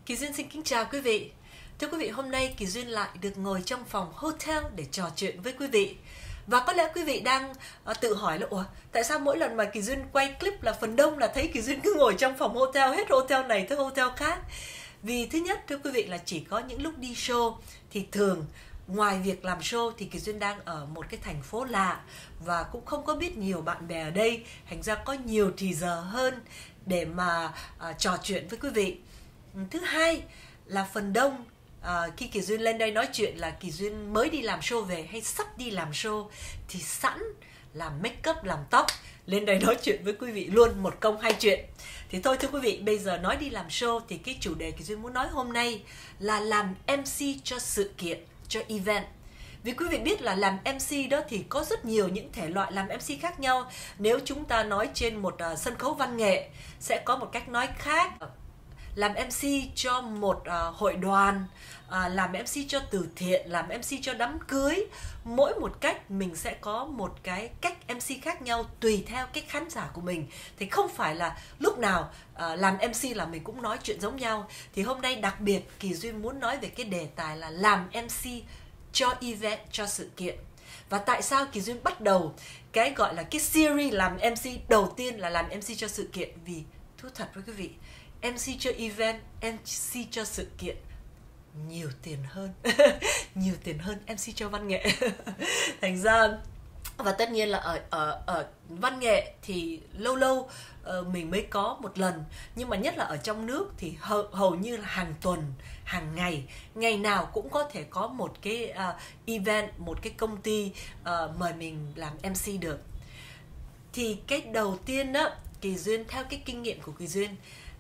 Kỳ Duyên xin kính chào quý vị. Thưa quý vị, hôm nay Kỳ Duyên lại được ngồi trong phòng hotel để trò chuyện với quý vị. Và có lẽ quý vị đang tự hỏi là tại sao mỗi lần mà Kỳ Duyên quay clip là phần đông là thấy Kỳ Duyên cứ ngồi trong phòng hotel, hết hotel này tới hotel khác. Vì thứ nhất, thưa quý vị, là chỉ có những lúc đi show thì thường ngoài việc làm show thì Kỳ Duyên đang ở một cái thành phố lạ và cũng không có biết nhiều bạn bè ở đây, thành ra có nhiều thì giờ hơn để mà trò chuyện với quý vị. Thứ hai là phần đông khi Kỳ Duyên lên đây nói chuyện là Kỳ Duyên mới đi làm show về hay sắp đi làm show thì sẵn làm make up, làm tóc, lên đây nói chuyện với quý vị luôn, một công hai chuyện. Thì thôi thưa quý vị, bây giờ nói đi làm show thì cái chủ đề Kỳ Duyên muốn nói hôm nay là làm MC cho sự kiện, cho event. Vì quý vị biết là làm MC đó thì có rất nhiều những thể loại làm MC khác nhau. Nếu chúng ta nói trên một sân khấu văn nghệ sẽ có một cách nói khác. Làm MC cho một hội đoàn, làm MC cho từ thiện, làm MC cho đám cưới. Mỗi một cách mình sẽ có một cái cách MC khác nhau tùy theo cái khán giả của mình. Thì không phải là lúc nào làm MC là mình cũng nói chuyện giống nhau. Thì hôm nay đặc biệt Kỳ Duyên muốn nói về cái đề tài là làm MC cho event, cho sự kiện. Và tại sao Kỳ Duyên bắt đầu cái gọi là cái series làm MC đầu tiên là làm MC cho sự kiện? Vì thú thật với quý vị, MC cho event, MC cho sự kiện nhiều tiền hơn nhiều tiền hơn MC cho văn nghệ thành ra, và tất nhiên là ở văn nghệ thì lâu lâu mình mới có một lần, nhưng mà nhất là ở trong nước thì hầu như là hàng tuần, hàng ngày, ngày nào cũng có thể có một cái event, một cái công ty mời mình làm MC được. Thì cái đầu tiên đó, Kỳ Duyên theo cái kinh nghiệm của Kỳ Duyên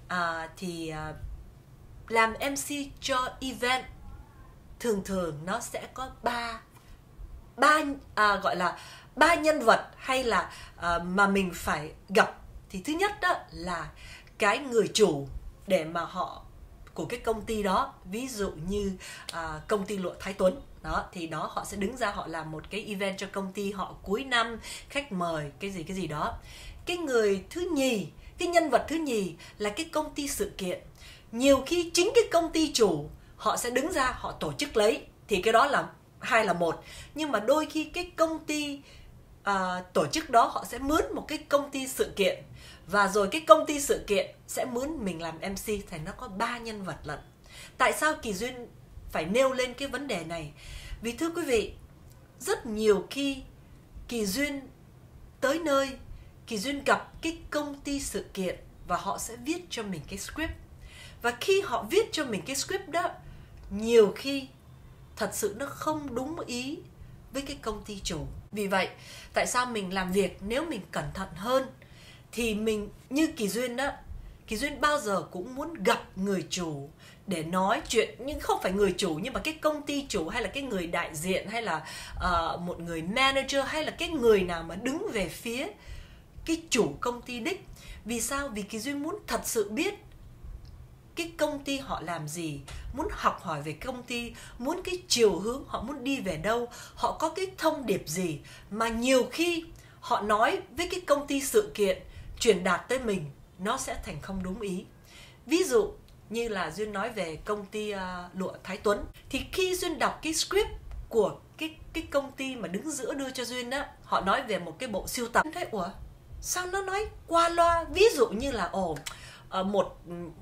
làm MC cho event thường thường nó sẽ có gọi là ba nhân vật hay là mà mình phải gặp. Thì thứ nhất đó là cái người chủ để mà họ của cái công ty đó, ví dụ như công ty lụa Thái Tuấn đó, thì đó họ sẽ đứng ra họ làm một cái event cho công ty họ cuối năm, khách mời cái gì đó. Cái người thứ nhì, cái nhân vật thứ nhì là cái công ty sự kiện. Nhiều khi chính cái công ty chủ họ sẽ đứng ra họ tổ chức lấy, thì cái đó là hai là một. Nhưng mà đôi khi cái công ty tổ chức đó họ sẽ mướn một cái công ty sự kiện, và rồi cái công ty sự kiện sẽ mướn mình làm MC, thì nó có ba nhân vật lận. Tại sao Kỳ Duyên phải nêu lên cái vấn đề này? Vì thưa quý vị, rất nhiều khi Kỳ Duyên tới nơi, Kỳ Duyên gặp cái công ty sự kiện và họ sẽ viết cho mình cái script. Và khi họ viết cho mình cái script đó, nhiều khi thật sự nó không đúng ý với cái công ty chủ. Vì vậy, tại sao mình làm việc nếu mình cẩn thận hơn thì mình, như Kỳ Duyên đó, Kỳ Duyên bao giờ cũng muốn gặp người chủ để nói chuyện, nhưng không phải người chủ, nhưng mà cái công ty chủ, hay là cái người đại diện, hay là một người manager, hay là cái người nào mà đứng về phía cái chủ công ty đích. Vì sao? Vì Kỳ Duyên muốn thật sự biết cái công ty họ làm gì, muốn học hỏi về công ty, muốn cái chiều hướng họ muốn đi về đâu, họ có cái thông điệp gì mà nhiều khi họ nói với cái công ty sự kiện truyền đạt tới mình nó sẽ thành không đúng ý. Ví dụ như là Duyên nói về công ty lụa Thái Tuấn, thì khi Duyên đọc cái script của cái công ty mà đứng giữa đưa cho Duyên á, họ nói về một cái bộ sưu tập, thấy sao nó nói qua loa. Ví dụ như là một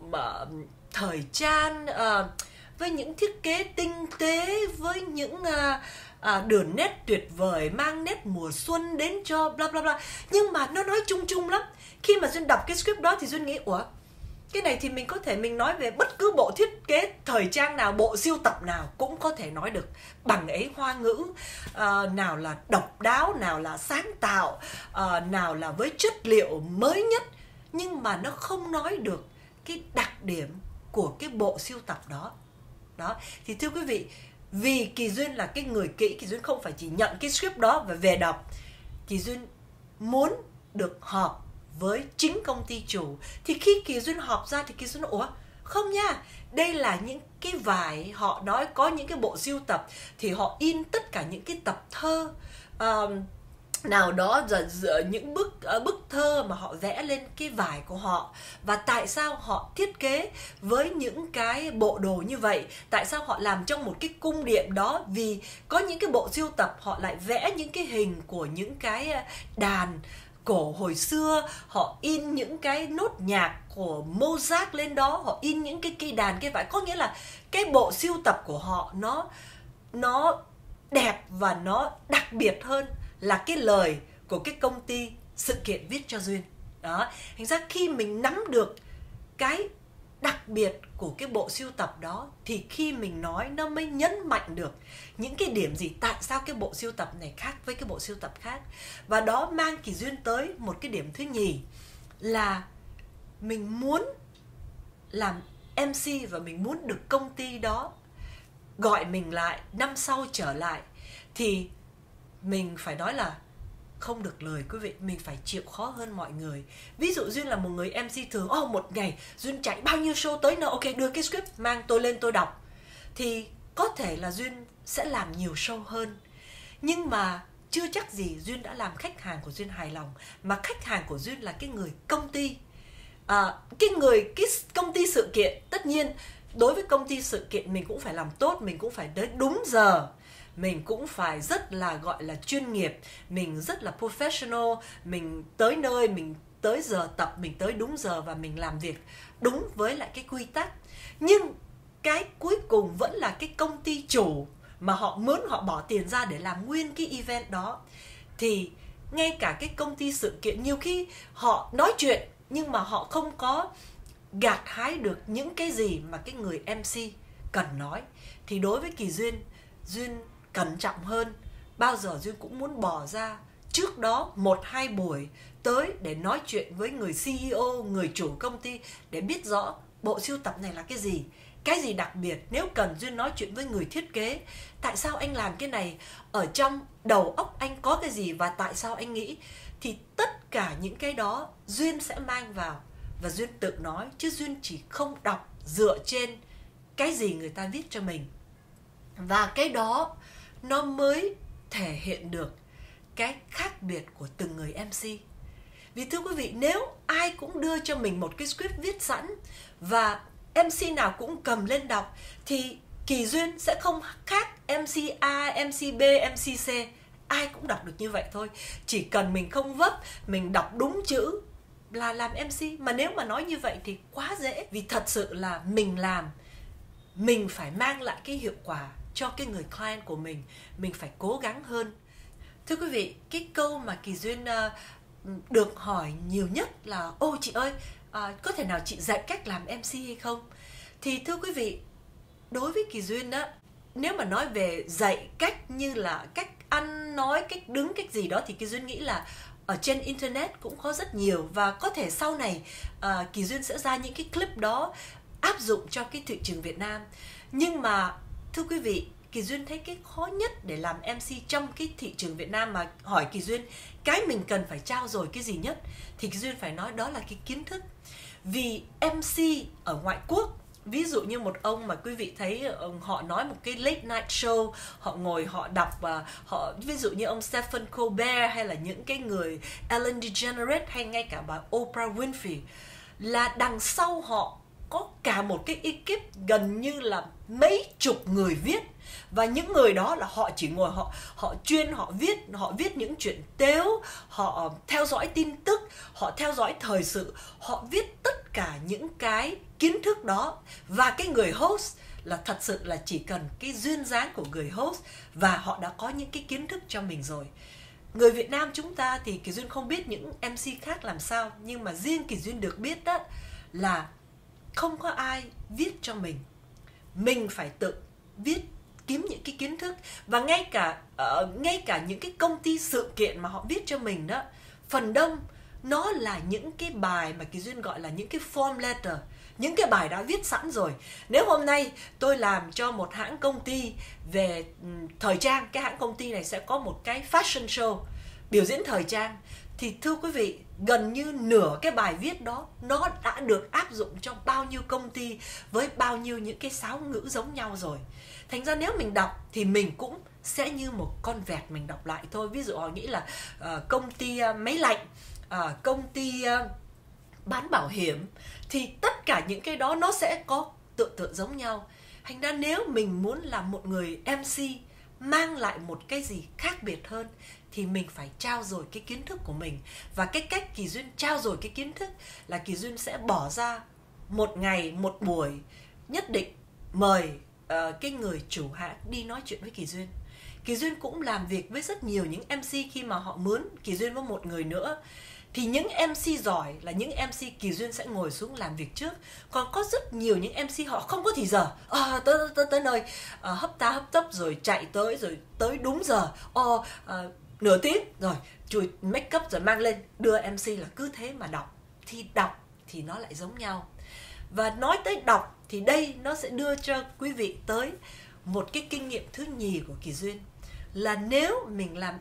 thời trang với những thiết kế tinh tế, với những đường nét tuyệt vời, mang nét mùa xuân đến cho bla bla bla. Nhưng mà nó nói chung chung lắm. Khi mà Duyên đọc cái script đó thì Duyên nghĩ cái này thì mình có thể mình nói về bất cứ bộ thiết kế thời trang nào, bộ sưu tập nào cũng có thể nói được bằng ấy hoa ngữ, nào là độc đáo, nào là sáng tạo, nào là với chất liệu mới nhất, nhưng mà nó không nói được cái đặc điểm của cái bộ sưu tập đó. Đó, thì thưa quý vị, vì Kỳ Duyên là cái người kỹ, Kỳ Duyên không phải chỉ nhận cái script đó và về đọc. Kỳ Duyên muốn được họp với chính công ty chủ. Thì khi Kỳ Duyên họp ra thì Kỳ Duyên nói không nha, đây là những cái vải, họ nói có những cái bộ sưu tập thì họ in tất cả những cái tập thơ nào đó, những bức thơ mà họ vẽ lên cái vải của họ, và tại sao họ thiết kế với những cái bộ đồ như vậy, tại sao họ làm trong một cái cung điện đó. Vì có những cái bộ sưu tập họ lại vẽ những cái hình của những cái đàn cổ hồi xưa, họ in những cái nốt nhạc của Mozart lên đó, họ in những cái cây đàn, cây vải. Có nghĩa là cái bộ sưu tập của họ nó đẹp và nó đặc biệt hơn là cái lời của cái công ty sự kiện viết cho Duyên. Đó, thành ra khi mình nắm được cái đặc biệt của cái bộ sưu tập đó, thì khi mình nói nó mới nhấn mạnh được những cái điểm gì, tại sao cái bộ sưu tập này khác với cái bộ sưu tập khác. Và đó mang Kỳ Duyên tới một cái điểm thứ nhì, là mình muốn làm MC và mình muốn được công ty đó gọi mình lại năm sau trở lại, thì mình phải nói là không được lời quý vị, mình phải chịu khó hơn mọi người. Ví dụ Duyên là một người MC thường, một ngày Duyên chạy bao nhiêu show tới nào, ok đưa cái script mang tôi lên tôi đọc, thì có thể là Duyên sẽ làm nhiều show hơn. Nhưng mà chưa chắc gì Duyên đã làm khách hàng của Duyên hài lòng, mà khách hàng của Duyên là cái người công ty. Cái công ty sự kiện, tất nhiên đối với công ty sự kiện mình cũng phải làm tốt, mình cũng phải tới đúng giờ, mình cũng phải rất là gọi là chuyên nghiệp, mình rất là professional, mình tới nơi, mình tới giờ tập, mình tới đúng giờ và mình làm việc đúng với lại cái quy tắc. Nhưng cái cuối cùng vẫn là cái công ty chủ mà họ bỏ tiền ra để làm nguyên cái event đó. Thì ngay cả cái công ty sự kiện nhiều khi họ nói chuyện nhưng mà họ không có gặt hái được những cái gì mà cái người MC cần nói. Thì đối với Kỳ Duyên cẩn trọng hơn, bao giờ Duyên cũng muốn bỏ ra trước đó 1-2 buổi tới để nói chuyện với người CEO, người chủ công ty, để biết rõ bộ sưu tập này là cái gì đặc biệt. Nếu cần Duyên nói chuyện với người thiết kế, tại sao anh làm cái này, ở trong đầu óc anh có cái gì và tại sao anh nghĩ. Thì tất cả những cái đó Duyên sẽ mang vào và Duyên tự nói, chứ Duyên chỉ không đọc dựa trên cái gì người ta viết cho mình. Và cái đó nó mới thể hiện được cái khác biệt của từng người MC. Vì thưa quý vị, nếu ai cũng đưa cho mình một cái script viết sẵn và MC nào cũng cầm lên đọc, thì Kỳ Duyên sẽ không khác MC A, MC B, MC C. Ai cũng đọc được như vậy thôi. Chỉ cần mình không vấp, mình đọc đúng chữ là làm MC. Mà nếu mà nói như vậy thì quá dễ. Vì thật sự là mình làm, mình phải mang lại cái hiệu quả cho cái người client của mình phải cố gắng hơn. Thưa quý vị, cái câu mà Kỳ Duyên được hỏi nhiều nhất là: ô chị ơi, có thể nào chị dạy cách làm MC hay không? Thì thưa quý vị, đối với Kỳ Duyên á, nếu mà nói về dạy cách như là cách ăn nói, cách đứng, cách gì đó, thì Kỳ Duyên nghĩ là ở trên internet cũng có rất nhiều, và có thể sau này Kỳ Duyên sẽ ra những cái clip đó áp dụng cho cái thị trường Việt Nam. Nhưng mà thưa quý vị, Kỳ Duyên thấy cái khó nhất để làm MC trong cái thị trường Việt Nam, mà hỏi Kỳ Duyên cái mình cần phải trau dồi cái gì nhất, thì Kỳ Duyên phải nói đó là cái kiến thức. Vì MC ở ngoại quốc, ví dụ như một ông mà quý vị thấy họ nói một cái late night show, họ ngồi họ đọc, và ví dụ như ông Stephen Colbert, hay là những cái người Ellen DeGeneres, hay ngay cả bà Oprah Winfrey, là đằng sau họ có cả một cái ekip gần như là mấy chục người viết. Và những người đó là họ chỉ ngồi, họ viết những chuyện tếu, họ theo dõi tin tức, họ theo dõi thời sự, họ viết tất cả những cái kiến thức đó. Và cái người host là thật sự là chỉ cần cái duyên dáng của người host, và họ đã có những cái kiến thức cho mình rồi. Người Việt Nam chúng ta thì Kỳ Duyên không biết những MC khác làm sao, nhưng mà riêng Kỳ Duyên được biết đó là không có ai viết cho mình phải tự viết, kiếm những cái kiến thức. Và ngay cả những cái công ty sự kiện mà họ viết cho mình đó, phần đông nó là những cái bài mà Kỳ Duyên gọi là những cái form letter, những cái bài đã viết sẵn rồi. Nếu hôm nay tôi làm cho một hãng công ty về thời trang, cái hãng công ty này sẽ có một cái fashion show, biểu diễn thời trang, thì thưa quý vị, gần như nửa cái bài viết đó nó đã được áp dụng trong bao nhiêu công ty với bao nhiêu những cái sáo ngữ giống nhau rồi. Thành ra nếu mình đọc thì mình cũng sẽ như một con vẹt mình đọc lại thôi. Ví dụ họ nghĩ là công ty máy lạnh, công ty bán bảo hiểm, thì tất cả những cái đó nó sẽ có tựa giống nhau. Thành ra nếu mình muốn làm một người MC mang lại một cái gì khác biệt hơn thì mình phải trau dồi cái kiến thức của mình. Và cái cách Kỳ Duyên trau dồi cái kiến thức là Kỳ Duyên sẽ bỏ ra một ngày, một buổi nhất định mời cái người chủ hãng đi nói chuyện với Kỳ Duyên. Kỳ Duyên cũng làm việc với rất nhiều những MC khi mà họ mướn Kỳ Duyên với một người nữa. Thì những MC giỏi là những MC Kỳ Duyên sẽ ngồi xuống làm việc trước. Còn có rất nhiều những MC họ không có thì giờ, tới nơi hấp tá hấp tấp rồi chạy tới, rồi tới đúng giờ, nửa tiếng rồi chùi make up rồi mang lên đưa MC, là cứ thế mà đọc. Thì đọc thì nó lại giống nhau. Và nói tới đọc thì đây nó sẽ đưa cho quý vị tới một cái kinh nghiệm thứ nhì của Kỳ Duyên, là nếu mình làm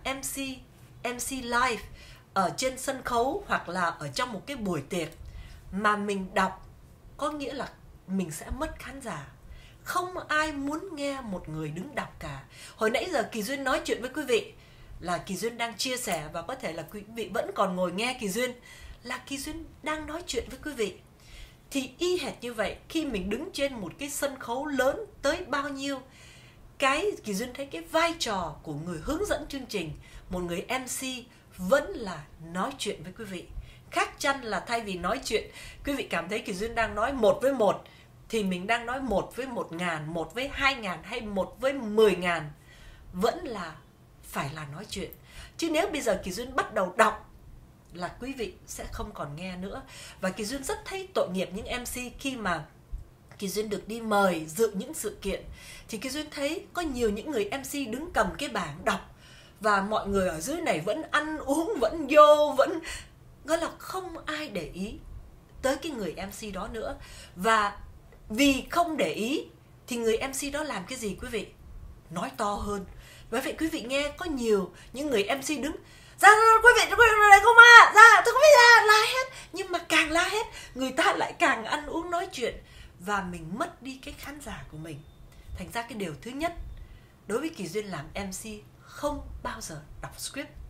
MC live ở trên sân khấu hoặc là ở trong một cái buổi tiệc mà mình đọc, có nghĩa là mình sẽ mất khán giả. Không ai muốn nghe một người đứng đọc cả. Hồi nãy giờ Kỳ Duyên nói chuyện với quý vị là Kỳ Duyên đang chia sẻ, và có thể là quý vị vẫn còn ngồi nghe Kỳ Duyên, là Kỳ Duyên đang nói chuyện với quý vị. Thì y hệt như vậy, khi mình đứng trên một cái sân khấu lớn tới bao nhiêu, cái Kỳ Duyên thấy cái vai trò của người hướng dẫn chương trình, một người MC vẫn là nói chuyện với quý vị. Khác chăng là thay vì nói chuyện, quý vị cảm thấy Kỳ Duyên đang nói 1 với 1, thì mình đang nói 1 với 1.000, 1 với 2.000 hay 1 với 10.000, vẫn là phải là nói chuyện. Chứ nếu bây giờ Kỳ Duyên bắt đầu đọc là quý vị sẽ không còn nghe nữa. Và Kỳ Duyên rất thấy tội nghiệp những MC khi mà Kỳ Duyên được đi mời dự những sự kiện, thì Kỳ Duyên thấy có nhiều những người MC đứng cầm cái bảng đọc, và mọi người ở dưới này vẫn ăn uống, vẫn vô, vẫn gọi là không ai để ý tới cái người MC đó nữa. Và vì không để ý thì người MC đó làm cái gì quý vị? Nói to hơn. Bởi vậy quý vị nghe có nhiều những người MC đứng ra, quý vị này không ra, tôi không biết ra, la hết. Nhưng mà càng la hết, người ta lại càng ăn uống nói chuyện, và mình mất đi cái khán giả của mình. Thành ra cái điều thứ nhất, đối với Kỳ Duyên làm MC, không bao giờ đọc script.